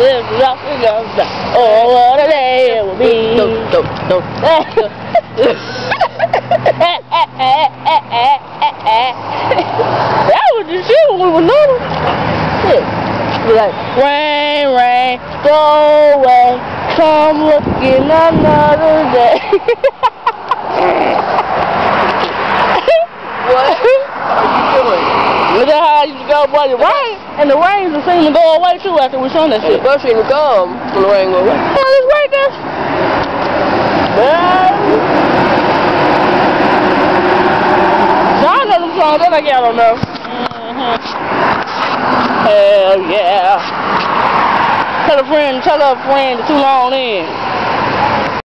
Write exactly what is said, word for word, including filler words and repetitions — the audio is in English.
live rock and go. Oh, what a day it will be. Don't, don't, don't. That was the shit when we were little. Shit. Be like, rain, rain, go away. Come looking another day. What are you doing? Look at how I used to go, boy. The rain and the rain just seemed to go away too after we sung that shit. The bus ain't come when the rain go away. Oh, it's right there. So I know them songs that like y'all don't know. Mm-hmm. Hell yeah. Tell a friend, tell a friend to tune on in.